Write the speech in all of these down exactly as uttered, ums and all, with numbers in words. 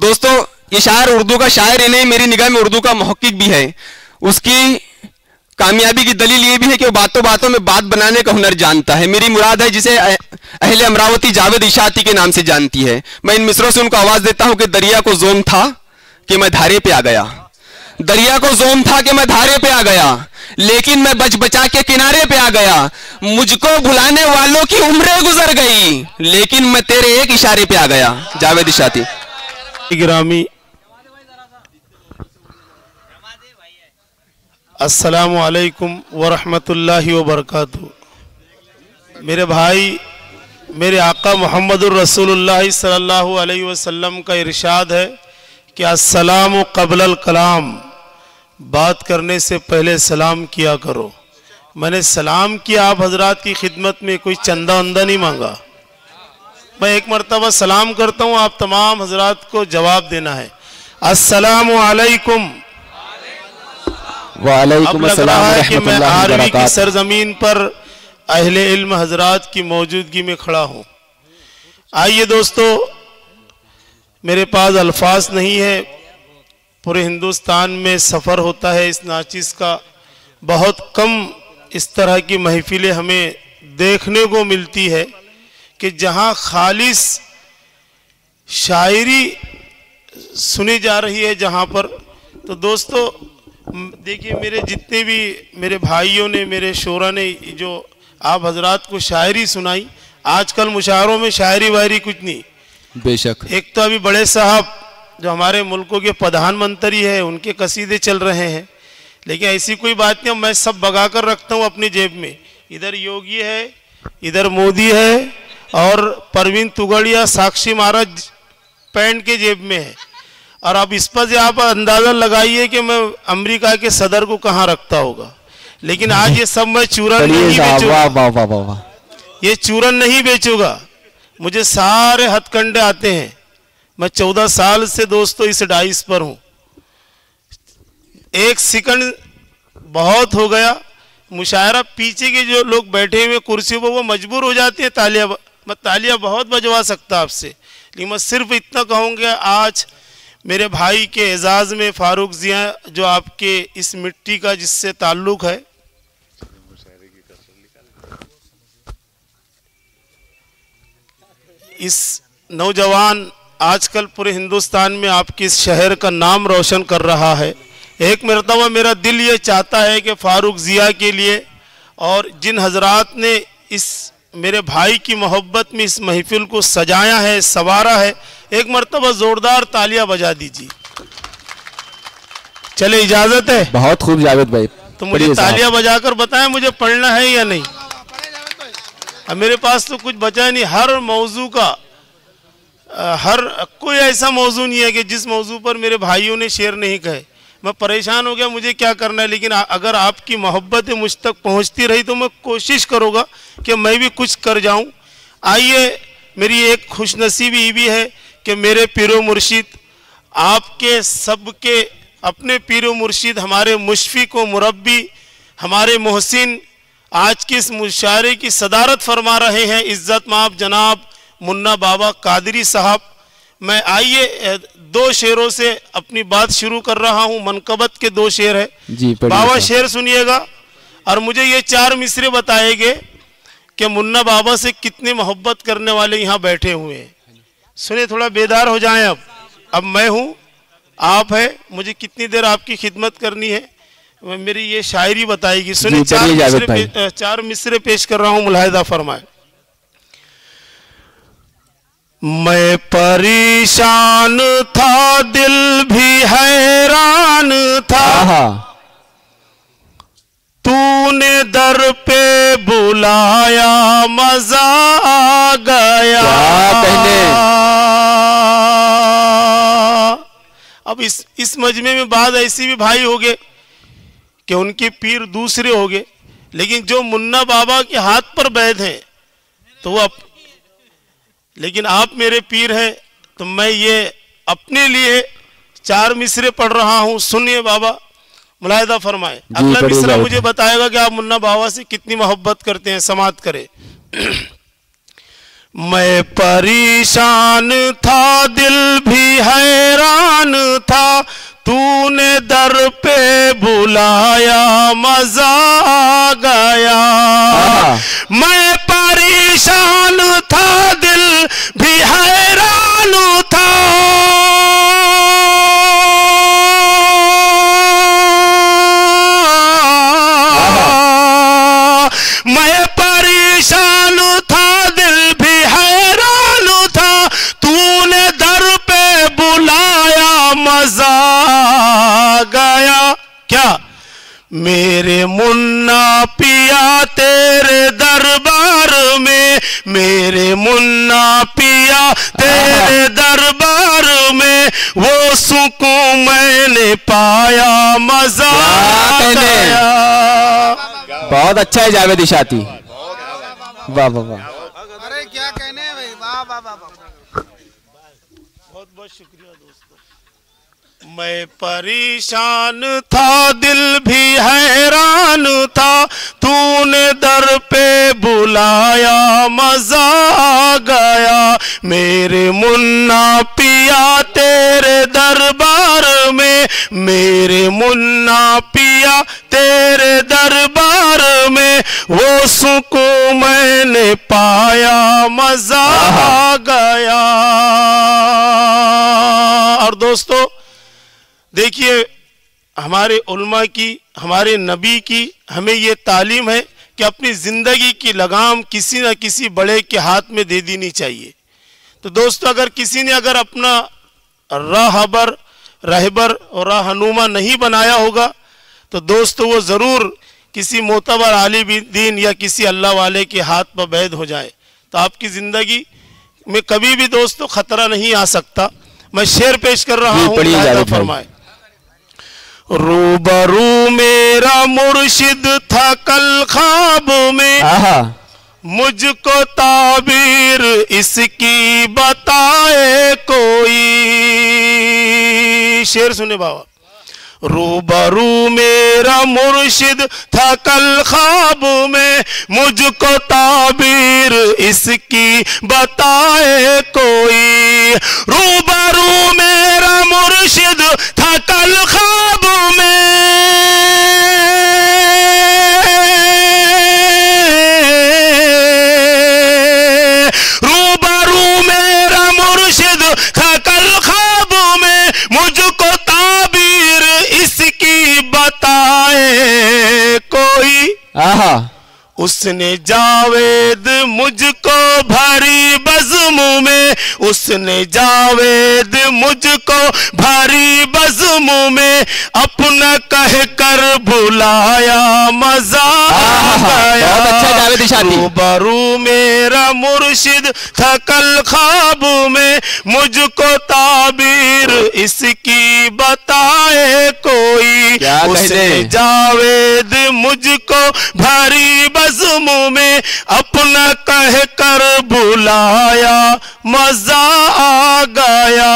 दोस्तों ये शायर उर्दू का शायर ही नहीं, मेरी निगाह में उर्दू का मुहक्किक भी है। उसकी कामयाबी की दलील ये भी है कि वो बातों बातों में बात बनाने का हुनर जानता है। मेरी मुराद है जिसे अहले अमरावती जावेद इशाती के नाम से जानती है। मैं इन मिसरों से उनको आवाज देता हूं कि दरिया को जोम था कि मैं धारे पे आ गया, दरिया को जोम था कि मैं धारे पे आ गया, लेकिन मैं बच बचा के किनारे पे आ गया। मुझको भुलाने वालों की उम्रें गुजर गई, लेकिन मैं तेरे एक इशारे पे आ गया। जावेद इशाती। गिरामी, अस्सलामु अलैकुम वरहमतुल्लाहि वबरकातुहू। मेरे भाई, मेरे आका मुहम्मदुर रसूलुल्लाह सल्लल्लाहु अलैहि वसल्लम का इरशाद है कि अस्सलामु क़ब्लल कलाम, बात करने से पहले सलाम किया करो। मैंने सलाम किया आप हजरात की खिदमत में, कोई चंदा वंदा नहीं मांगा। मैं एक मरतबा सलाम करता हूँ, आप तमाम हजरात को जवाब देना है। अस्सलामु अलैकुम। वालेकुम अब लग रहा है कि मैं आरवी की सरजमीन पर अहले इल्म हजरात की मौजूदगी में खड़ा हूँ। आइए दोस्तों, मेरे पास अल्फाज नहीं है। पूरे हिंदुस्तान में सफ़र होता है इस नाचिस का, बहुत कम इस तरह की महफिलें हमें देखने को मिलती है कि जहाँ खालिस शायरी सुनी जा रही है जहाँ पर। तो दोस्तों देखिए, मेरे जितने भी मेरे भाइयों ने, मेरे शोरा ने जो आप हजरात को शायरी सुनाई, आजकल मुशायरों में शायरी वायरी कुछ नहीं। बेशक एक तो अभी बड़े साहब जो हमारे मुल्कों के प्रधानमंत्री है उनके कसीदे चल रहे हैं, लेकिन ऐसी कोई बात नहीं। मैं सब भगा कर रखता हूँ अपनी जेब में। इधर योगी है, इधर मोदी है, और परवीन तुगड़िया, साक्षी महाराज पैंट के जेब में है। और अब इस पर से आप अंदाज़ा लगाइए कि मैं अमेरिका के सदर को कहाँ रखता होगा। लेकिन आज ये सब मैं चूरन नहीं बेचूंगा, ये चूरन नहीं बेचूंगा। मुझे सारे हथकंडे आते हैं। मैं चौदह साल से दोस्तों इस डाइस पर हूँ। एक सेकंड बहुत हो गया मुशायरा, पीछे के जो लोग बैठे हुए कुर्सी पर वो मजबूर हो जाते हैं तालियां। मैं तालियां बहुत बजवा सकता आपसे, लेकिन मैं सिर्फ इतना कहूँगा, आज मेरे भाई के एजाज में फारूक जिया जो आपके इस मिट्टी का जिससे ताल्लुक है, इस नौजवान आजकल पूरे हिंदुस्तान में आपके इस शहर का नाम रोशन कर रहा है। एक मरतबा मेरा दिल ये चाहता है कि फारूक जिया के लिए और जिन हजरात ने इस मेरे भाई की मोहब्बत में इस महफिल को सजाया है, संवारा है, एक मरतबा जोरदार तालियां बजा दीजिए। चले, इजाजत है? बहुत खूब जावेद भाई। तो मुझे तालियां बजाकर बताएं मुझे पढ़ना है या नहीं। अब मेरे पास तो कुछ बचा नहीं। हर मौजू का, हर कोई ऐसा मौजू नहीं है कि जिस मौजू पर मेरे भाइयों ने शेर नहीं कहे। मैं परेशान हो गया, मुझे क्या करना है। लेकिन अगर आपकी मोहब्बत मुझ तक पहुंचती रही तो मैं कोशिश करूँगा कि मैं भी कुछ कर जाऊं। आइए, मेरी एक खुशनसीबी भी है कि मेरे पीरो मुर्शिद, आपके सबके अपने पीरो मुर्शिद, हमारे मुशफिक व मुरब्बी, हमारे मोहसिन आज की इस मुशायरे की सदारत फरमा रहे हैं, इज्जत माब जनाब मुन्ना बाबा कादरी साहब। मैं आइए दो शेरों से अपनी बात शुरू कर रहा हूँ। मनकबत के दो शेर है जी, बाबा शेर सुनिएगा और मुझे ये चार मिसरे बताएंगे कि मुन्ना बाबा से कितनी मोहब्बत करने वाले यहाँ बैठे हुए हैं। सुने, थोड़ा बेदार हो जाएं। अब अब मैं हूँ, आप है, मुझे कितनी देर आपकी खिदमत करनी है, मेरी ये शायरी बताएगी। सुनिए, चार मिसरे पे, चार मिसरे पेश कर रहा हूँ, मुलाहिदा फरमाए। मैं परेशान था, दिल भी हैरान था, तूने दर पे बुलाया, मजा आ गया। अब इस इस मजमे में बाद ऐसी भी भाई हो गए कि उनके पीर दूसरे हो गए, लेकिन जो मुन्ना बाबा के हाथ पर बैठ हैं तो वो अप... लेकिन आप मेरे पीर हैं, तो मैं ये अपने लिए चार मिसरे पढ़ रहा हूँ। सुनिए बाबा, मुलाहिदा फरमाए। अगला मिसरा मुझे बताएगा कि आप मुन्ना बाबा से कितनी मोहब्बत करते हैं। समात करे। मैं परेशान था, दिल भी हैरान था, तूने दर पे बुलाया, मजा आ गया। मैं परेशान था, दिल भी हैरान था, मैं परेशान था, दिल भी हैरान था, तूने दर पे बुलाया, मजा आ गया। क्या? मेरे मुन्ना पिया तेरे दरबार में, मेरे मुन्ना पिया तेरे दरबार में, वो सुकून मैंने पाया, मजा आ गया। बहुत अच्छा है जावेद इशाती, वाह वाह वाह। अरे क्या कहने हैं भाई, वाह वाह वाह। बहुत बहुत शुक्रिया दोस्तों। मैं परेशान था, दिल भी हैरान था, तूने दर पे बुलाया, मजा आ गया। मेरे मुन्ना पिया तेरे दरबार में, मेरे मुन्ना पिया तेरे दरबार में, वो सुकून मैंने पाया, मजा आ गया। और दोस्तों देखिए, हमारे उल्मा की, हमारे नबी की हमें ये तालीम है कि अपनी ज़िंदगी की लगाम किसी न किसी बड़े के हाथ में दे देनी चाहिए। तो दोस्तों अगर किसी ने अगर अपना राहबर रहबर और रहनुमा नहीं बनाया होगा तो दोस्तों वो ज़रूर किसी मोतबर आलिम दीन या किसी अल्लाह वाले के हाथ पर बैद हो जाए तो आपकी ज़िंदगी में कभी भी दोस्तों ख़तरा नहीं आ सकता। मैं शेर पेश कर रहा हूँ, फरमाए। रूबरू मेरा मुर्शिद था कल ख्वाब में, मुझको ताबीर इसकी बताए कोई। शेर सुने बाबा। रूबरू मेरा मुर्शिद था कल ख्वाब में, मुझको ताबीर इसकी बताए कोई। रूबरू मेरा मुर्शिद था कल ख्वाब में, रूबरू मेरा मुर्शिद था कल ख्वाब में, मुझको ताबीर इसकी बताए कोई। आहा। उसने जावेद मुझको भरी बज़्म में, उसने जावेद मुझको भरी बज़्म में, अपना कह कर बुलाया, मजा आ गया। रूबरू मेरा मुर्शिद था कल ख्वाब में, मुझको ताबीर इसकी बताए कोई। उसने जावेद मुझको भरी बज़्म में, अपना कह कर बुलाया, मजा आ गया।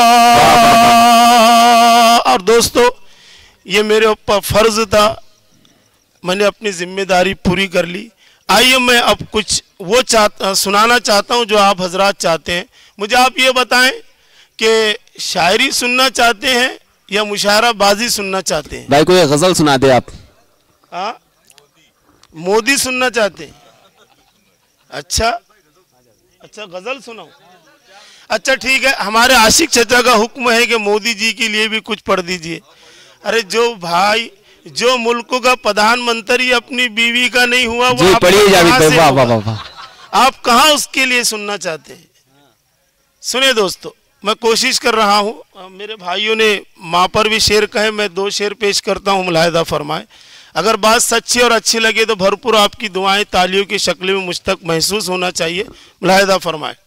और दोस्तों ये मेरे ऊपर फर्ज था, मैंने अपनी जिम्मेदारी पूरी कर ली। आइए मैं अब कुछ वो चाहता सुनाना चाहता हूँ जो आप हजरात चाहते हैं। मुझे आप ये बताएं कि शायरी सुनना चाहते हैं या मुशायराबाजी सुनना चाहते हैं? भाई कोई गजल सुना दे आप। हाँ, मोदी सुनना चाहते हैं? अच्छा अच्छा, गजल सुनाओ। अच्छा ठीक है, हमारे आशिक चचा का हुक्म है कि मोदी जी के लिए भी कुछ पढ़ दीजिए। अरे जो भाई, जो मुल्क का प्रधानमंत्री अपनी बीवी का नहीं हुआ वो आप कहाँ, वाह वाह वाह, आप कहाँ उसके लिए सुनना चाहते हैं? सुने दोस्तों, मैं कोशिश कर रहा हूँ, मेरे भाइयों ने माँ पर भी शेर कहे, मैं दो शेर पेश करता हूँ, मुलाहिदा फरमाए। अगर बात सच्ची और अच्छी लगे तो भरपूर आपकी दुआएं तालियों की शक्ल में मुझ तक महसूस होना चाहिए। मुलाहिदा फरमाए।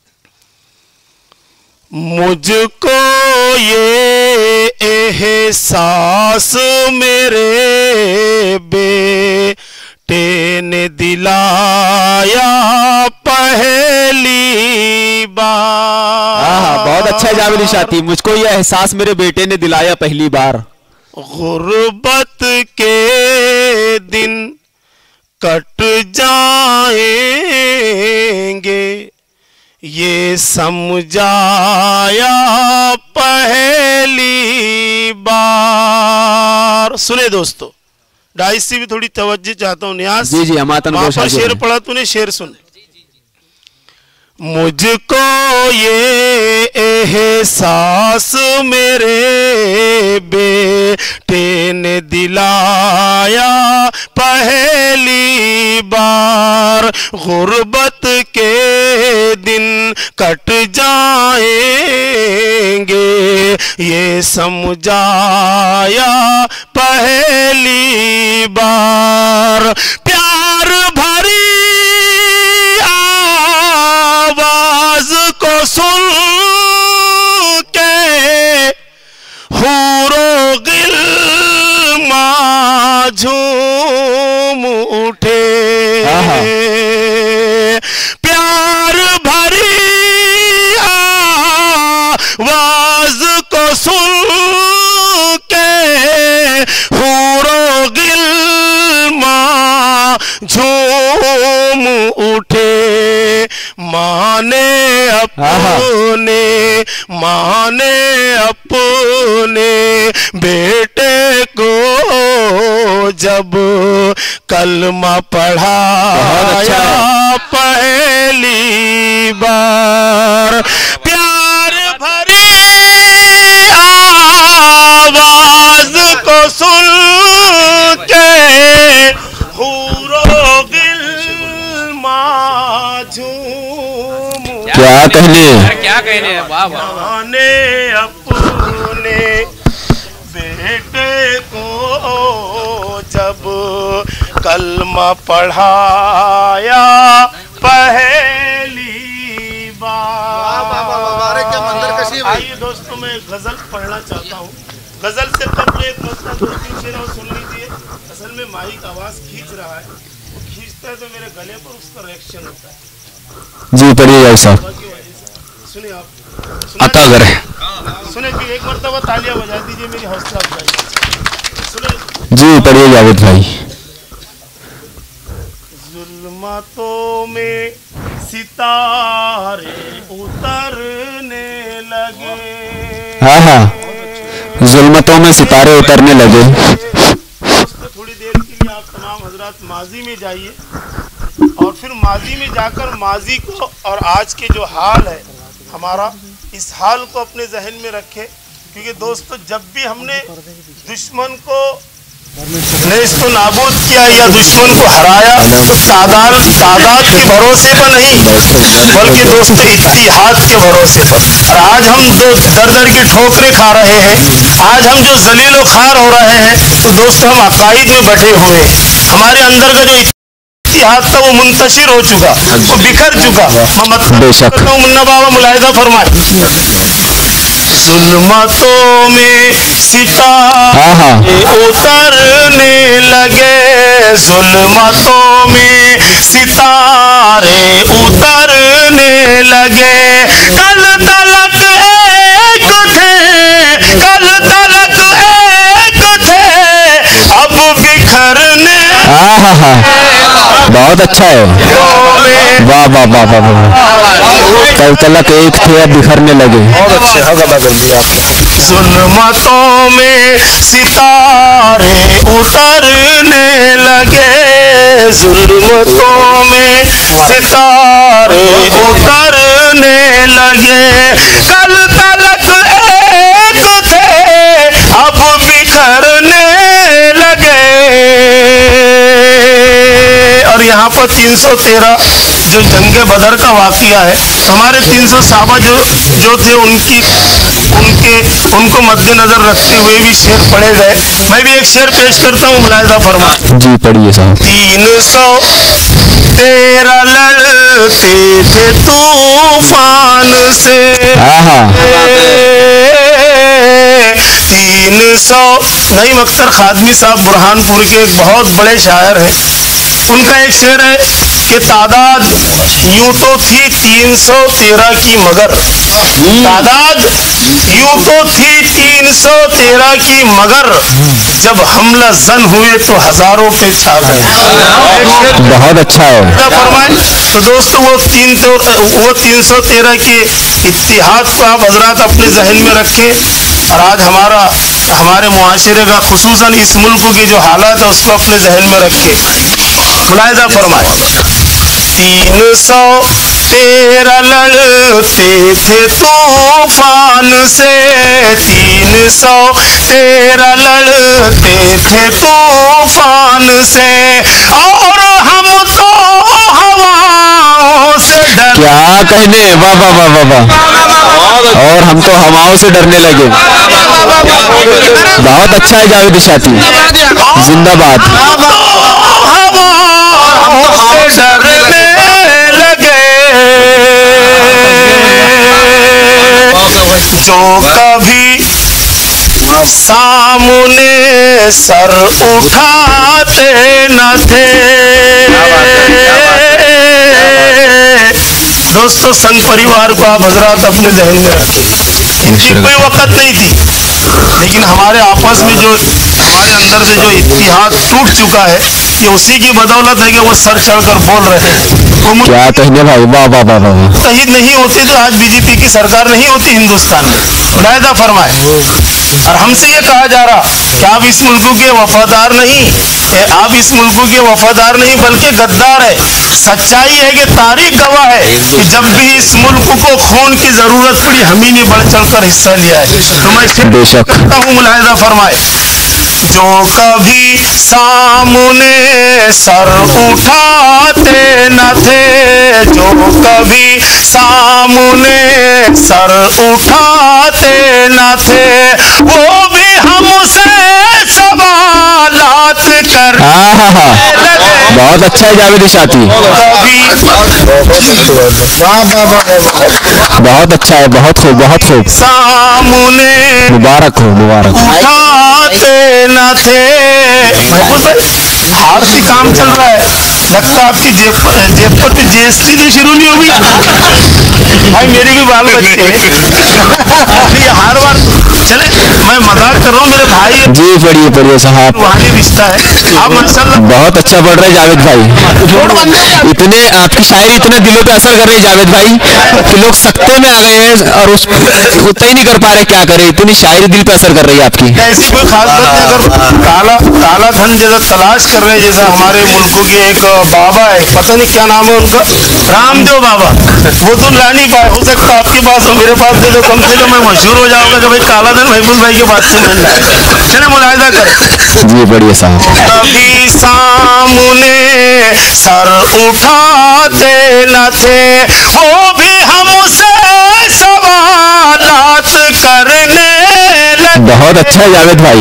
मुझको ये एहसास मेरे बेटे ने दिलाया पहली बार। हाँ, बहुत अच्छा है जावेद इशाती। मुझको ये एहसास मेरे बेटे ने दिलाया पहली बार। गुर्बत के दिन कट जाएंगे, ये समझाया पहली बार। सुने दोस्तों, डाइस से भी थोड़ी तवज्जो चाहता हूँ। न्यास जी जी अमातन वहां पर शेर पढ़ा तूने, शेर सुन। मुझको ये एहसास मेरे बेटे ने दिलाया पहली बार, गुर्बत के दिन कट जाएंगे ये समझाया पहली बार। प्यार भरी आवाज को सुन के हूरो गिल्मा झूम उठे, प्यार भरी आवाज को सुन के हूरो गिल्मा झूम उठे। माने अपने माने अपने बेटे को जब कलमा पढ़ाया पहली बार। प्यार भरी आवाज को सुन के हूरो गिल्मा झूम, क्या कहने क्या कहने वाह वाह। माने अपने बेटे को जब कलमा पढ़ाया पहली बार। आइए दोस्तों, मैं गजल पढ़ना चाहता हूँ। गजल से कबल एक मसला दो तीन शेर और सुन लीजिए। असल में माइक आवाज खींच रहा है, वो खींचता है तो मेरे गले पर उसका रिएक्शन होता है। जी पढ़िए भाई साहब। सुनिए आप, अता करे सुने कि एक मरतबा तालियां बजा दीजिए मेरी हौसला अफजाई। सुने जी पढ़िए जावेद भाई। जुल्मतों में सितारे उतरने लगे, हाँ हाँ, जुल्मतों में सितारे उतरने लगे। दोस्तों थोड़ी देर के लिए आप तमाम हजरात माजी में जाइए और फिर माजी में जाकर माजी को और आज के जो हाल है हमारा, इस हाल को अपने जहन में रखें। क्योंकि दोस्तों जब भी हमने दुश्मन को ने इसको नाबूद किया या दुश्मन को हराया तो तादाद तादाद के भरोसे पर नहीं, बल्कि दोस्तों इत्तिहाद के भरोसे पर। और आज हम जो दर दर की ठोकरें खा रहे हैं, आज हम जो जलीलो खार हो रहे हैं, तो दोस्तों हम अकाईद में बैठे हुए हैं। हमारे अंदर का जो इत्तिहाद था वो मुंतशिर हो चुका, वो बिखर चुका। मैं मतलब करता हूँ, मुन्ना बाबा मुलाहिदा फरमाए। जुल्मतों में सितारे उतरने लगे, जुल्मतों में सितारे उतरने लगे। कल तलक एक थे, कल तलक एक थे, अब बिखरने। बहुत अच्छा है, वाह वाह वाह वाह वाह। कल तलक एक थे अब बिखरने लगे। बहुत अच्छे हगला कर दिया आपने। जुल्मतों में सितारे उतरने लगे, जुल्मतों में सितारे उतरने लगे। कल तलक एक थे अब बिखरने लगे। और यहाँ पर तीन सौ तेरह जो जंगे बदर का वाकया है, हमारे तीन सौ साहबा जो जो थे उनकी उनके उनको मद्देनजर रखते हुए भी शेर पढ़े गए। मैं भी एक शेर पेश करता हूँ, मुलाहिदा फरमा। जी पढ़िए साहब। तीन सौ तेरह लड़ते थे तूफान से, तीन सौ नईम अख्तर खादमी साहब बुरहानपुर के एक बहुत बड़े शायर हैं। उनका एक शेर है कि तादाद यूं तो थी तीन सौ तेरह की, मगर तादाद यूं तो थी तीन सौ तेरह की, मगर जब हमला जन हुए तो हजारों पे छा गए। बहुत अच्छा है। फरमाए तो दोस्तों वो तीन तो वो तीन सौ तेरह के इत्तिहाद को आप हजरात अपने जहन में रखें और आज हमारा हमारे मुआशरे का खुसूसन इस मुल्क की जो हालत है उसको अपने जहन में रखें। मुलाहिजा फरमाए तीन सौ तेरह लड़ते थे तूफान से, तीन सौ तेरह लड़ते थे तूफान से, और हम तो हवाओं से डर। क्या कहने, वाह वाह वाह वाह वाह। और हम तो हवाओं से डरने लगे। बहुत अच्छा है जावेद इशाती, जिंदाबाद। हवाओं से डरने लगे जो कभी सामने सर उठाते न थे। दोस्तों संघ परिवार को आप हजरात अपने जहन में रखें। इनकी कोई वक़्त नहीं थी, लेकिन हमारे आपस में जो हमारे अंदर से जो इत्तिहाद टूट चुका है ये उसी की बदौलत है कि वो सर चढ़कर बोल रहे हैं। वो क्या कहने भाई, वाह वाह वाह वाह। शहीद नहीं होते तो आज बीजेपी की सरकार नहीं होती हिंदुस्तान में। मुलाहिजा फरमाए। और हमसे ये कहा जा रहा कि आप इस मुल्क के वफादार नहीं, आप इस मुल्क के वफादार नहीं बल्कि गद्दार है। सच्चाई है कि तारीख गवाह है कि जब भी इस मुल्क को खून की जरूरत पड़ी हम ही ने बढ़ चढ़कर हिस्सा लिया है। तो मैं बेशक करता हूँ, मुलाहिजा फरमाए। जो कभी सामने सर उठाते न थे, जो कभी सामने सर उठाते न थे, वो भी हमसे सवालात कर। हाँ हाँ हाँ, बहुत अच्छा है जावेद इशाती, बहुत अच्छा है, बहुत खूब बहुत खूब। सामने मुबारक हो, मुबारक। उठाते न थे। आरती काम चल रहा है, लगता आपकी जेब जेब पर तो जीएसटी तो शुरू नहीं होगी। भाई मेरे भी बाल बच्चे हैं। ये हर बार चले, मैं मजाक कर रहा हूँ मेरे भाई। जी पढ़िए पढ़िए साहब, रूहानी रिश्ता है। आप माशाल्लाह बहुत अच्छा पढ़ रहे जावेद भाई। इतने आपकी शायरी इतने दिलों पे असर कर रही है जावेद भाई कि लोग सकते में आ गए हैं और उस उतना ही नहीं कर पा रहे, क्या करें। इतनी शायरी दिल पे असर कर रही है आपकी। ऐसी कोई खास बात नहीं। अगर काला काला धन जैसा तलाश कर रहे हैं, जैसा हमारे मुल्कों के एक बाबा है, पता नहीं क्या नाम है उनका, रामदेव बाबा, वो तो ला नहीं पाए। हो सकता आपके पास हो, मेरे पास दे दो, कम से कम मैं मशहूर हो जाऊंगा कि भाई काला धन महबूब भाई के पास से मिल रहा है। चले मुलाहिजा करें। जी बढ़िया साहब। कभी सामने सर उठाते न थे, वो भी हमसे सवालात करने लगे। बहुत अच्छा है जावेद भाई।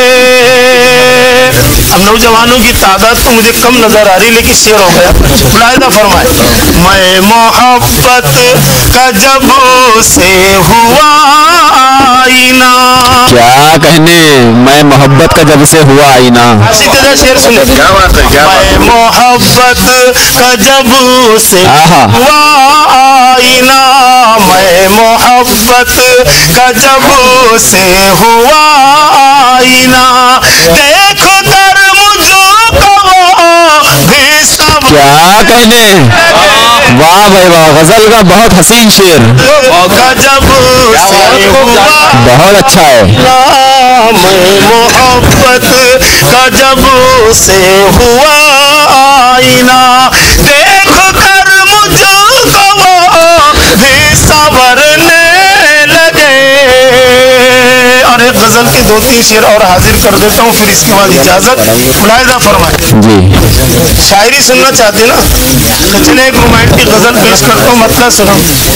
अब नौजवानों की तादाद तो मुझे कम नजर आ रही, लेकिन शेर हो गया। मुलाहिजा फरमाए। मैं मोहब्बत का जब से हुआ आईना। क्या कहने, मैं मोहब्बत का जब से हुआ आईना। इसी तरह शेर सुने। क्या बात है, क्या बात है। मैं मोहब्बत का जब से हुआ आईना, मैं मोहब्बत का जब से हुआ आईना, देखो कर मुझको भी सब। क्या कहने, वाह भाई वाह, गजल का बहुत हसीन शेर, गजब से हुआ। बहुत अच्छा है। मैं मोहब्बत का जब से हुआ आईना, देख कर मुझको भी संवरने लगे। और एक गजल के दो तीन शेर और हाजिर कर देता हूँ, फिर इसके बाद इजाजत। मुलाहिजा फरमाए। जी शायरी सुनना चाहते ना, तो चले एक रोमांटिक गजल पेश करता हूँ, मतलब सुनो।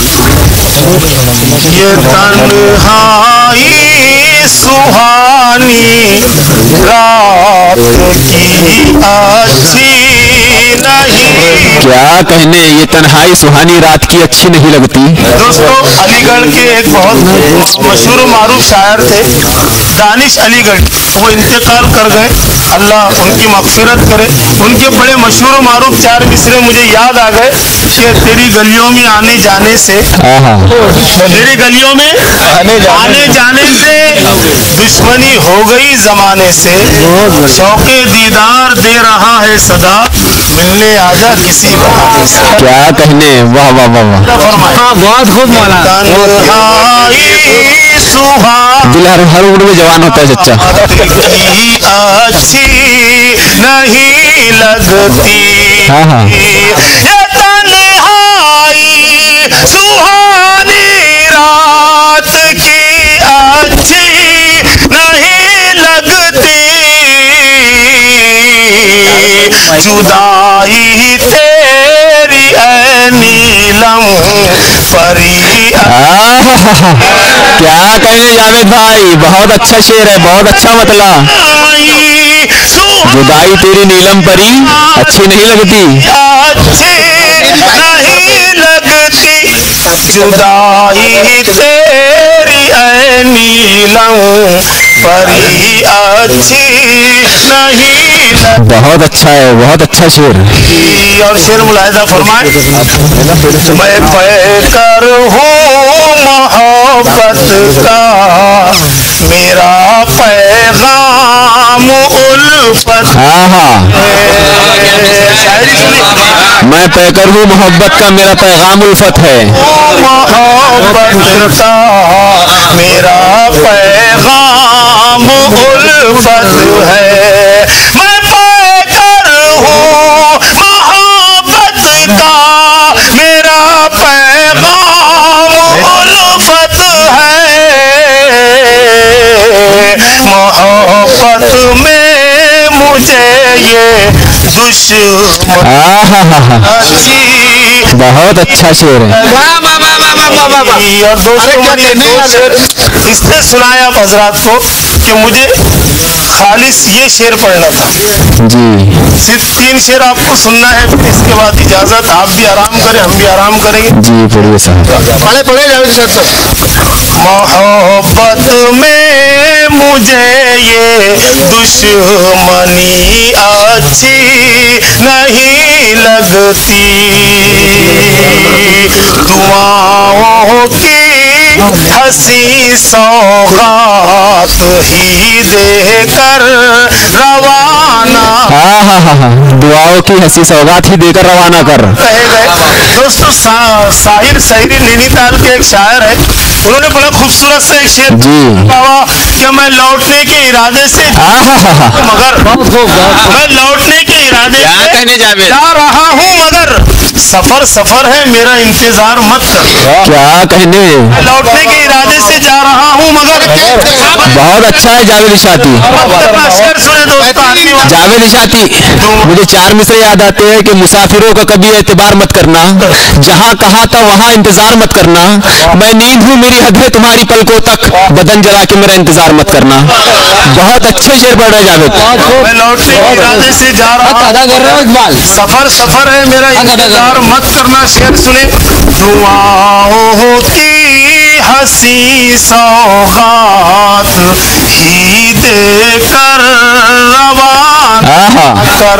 ये तन्हाई सुहानी रात की अच्छी नहीं। क्या कहने, ये तन्हाई सुहानी रात की अच्छी नहीं लगती। दोस्तों अलीगढ़ के एक बहुत मशहूर मारूफ शायर थे, दानिश अलीगढ़, वो इंतकाल कर गए, अल्लाह उनकी मगफिरत करे। उनके बड़े मशहूर मारूफ चार मिसरे मुझे याद आ गए। कि तेरी गलियों में आने जाने से, हाँ हाँ तेरी गलियों में आने जाने से दुश्मनी हो गई जमाने से, शौके दीदार दे रहा है सदा, मिलने आजा किसी बहाने से। क्या कहने, वाह वाह वाह वाह, बहुत खूब मौला। तन्हाई सुहा दिल हर हर उम्र में जवान होता है सच्चा। अच्छी नहीं लगती, हाँ हाँ ये तन्हाई सुहानी रात की अच्छी नहीं लगती, जुदाई तेरी ऐ नीलम परी। आहा, क्या कहने जावेद भाई, बहुत अच्छा शेर है, बहुत अच्छा मतला। जुदाई तेरी नीलम परी अच्छी नहीं लगती, अच्छी नहीं लगती, जुदाई तेरी ऐ नीलम परी अच्छी नहीं लगती। बहुत अच्छा है, बहुत अच्छा शेर। और शेर मुलाहिजा फरमाए, मैं पैकर हूँ मोहब्बत का, मेरा पैगाम उल्फत। हाँ हाँ शायरी सुनी, मैं पैकर हूँ मोहब्बत का, मेरा पैगाम उल्फत है। मोहब्बत का मेरा पैगाम उल्फत है। मैं पैकर हूँ मोहब्बत का, मेरा पैगाम उल्फत है। मोहब्बत में मुझे ये दुश्मन अच्छी। बहुत अच्छा शेर है। और दोस्तों मैंने दो शेर इसलिए सुनाया आप हजरात को कि मुझे खालिस ये शेर पढ़ना था जी। सिर्फ तीन शेर आपको सुनना है, इसके बाद इजाजत, आप भी आराम करें, हम भी आराम करेंगे। जी पढ़िए साहब। पढ़े पढ़े जावेद साहब। मोहब्बत में मुझे ये दुश्मनी अच्छी नहीं लगती, दुआओं की हंसी सौगात ही देकर रवाना। हाँ हाँ हाँ हाँ, दुआओं की हंसी सौगात ही देकर रवाना कर। कहे गए दोस्तों, सा, साहिर सहरी नैनीताल के एक शायर है, उन्होंने बड़ा खूबसूरत से एक शेर कहा कि मैं लौटने के इरादे से, मगर मैं लौटने के इरादे से कहने जावेद जा रहा हूँ, मगर सफर सफर है मेरा इंतजार मत कर। क्या कहने, मैं लौटने के इरादे से जा रहा हूँ, मगर बहुत अच्छा है जावेद इशाती। शेर सुने दोस्तों। जावेद इशाती, मुझे चार मिसरे याद आते हैं कि मुसाफिरों का कभी एतबार मत करना, जहाँ कहा था वहाँ इंतजार मत करना, मैं नींद हूँ मेरी हद है तुम्हारी पलकों तक, बदन जला के मेरा इंतजार मत करना। बहुत अच्छे शेर पढ़ रहे जावेद। मैं लौटने के इरादे से जा रहा हूँ, सफर सफर है मेरा इंतजार मत करना। शेर सुने। दुआओं की हंसी सौगात ही देकर रवाना कर,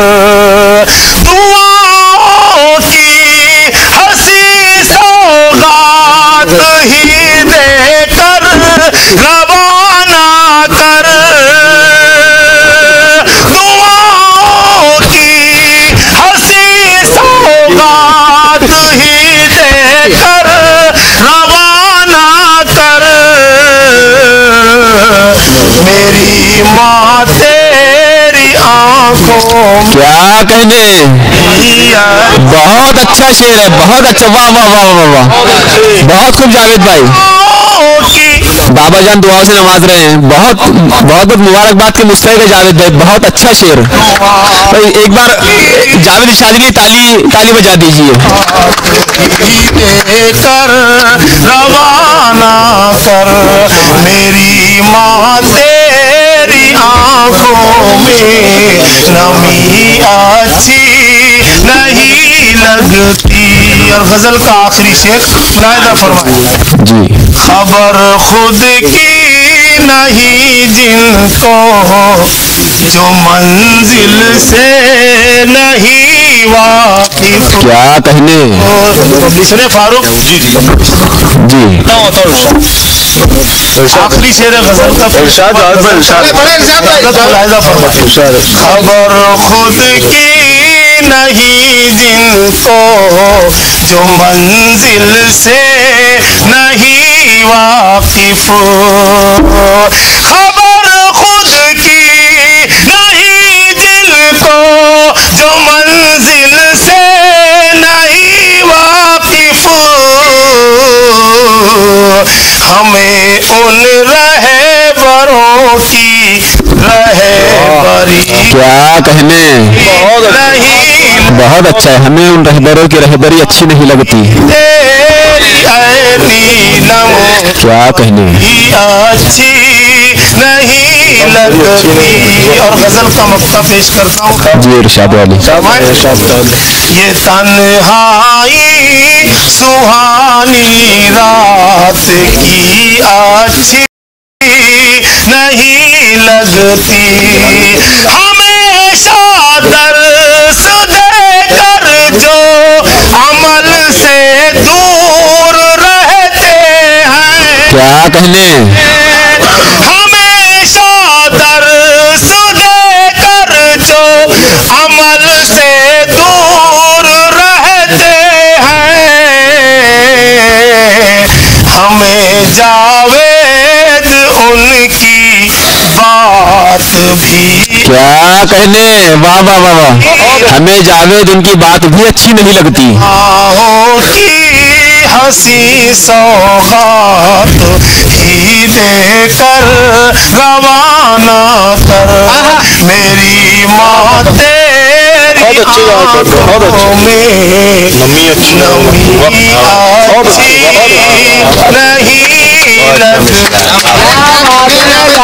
दुआओं की हंसी सौगात ही देकर रवाना कर, दुआओं की हंसी सौगात ही देकर रवाना कर, मेरी माँ तेरी आंखों में। क्या कहने, बहुत अच्छा शेर है, बहुत अच्छा। वाह वाह वाह वाह वाह, बहुत खूब जावेद भाई। बाबा जान दुआओं से नवाज रहे हैं, बहुत बहुत बहुत मुबारकबाद के मुस्तहिक है जावेद भाई, बहुत अच्छा शेर। तो एक बार जावेद इशादी की ताली ताली बजा दीजिए। कर रवाना कर, मेरी माँ तेरी आंखों में नमी अच्छी नहीं लगती। और गजल का आखिरी शेर मुलाहिजा फरमाइए जी। खबर खुद की नहीं जिनको, जो मंजिल से नहीं वाकिफ। क्या कहने। सुने फारूक जी जी जी आखिरी शेर है गजल का। खबर खुद की नहीं जिनको जो मंजिल से नहीं वाकिफ। खबर खुद की नहीं जिनको जो मंजिल से नहीं वाकिफ। हमें उन रहबरों की रहबरी क्या कहने। नहीं बहुत अच्छा है, हमें उन रहबरों की रहबरी अच्छी नहीं लगती। तेरी नीलम क्या कहने। अच्छी नहीं लगती। और गजल का मक्ता पेश करता हूँ जी इरशाद वाली। ये तन्हाई सुहानी रात की अच्छी नहीं लगती। हमेशा दर्स देकर जो अमल से दूर रहते हैं। क्या कहने। हमेशा दर्स देकर जो अमल से दूर रहते हैं। हमें जावेद उनकी बात भी क्या कहने। वाह वाह वाह वाह। हमें जावेद उनकी बात भी अच्छी नहीं लगती। आहों की हंसी सौगात ही देकर रवाना कर। मेरी माँ तेरी आँखों में नमी अच्छी नहीं लगती।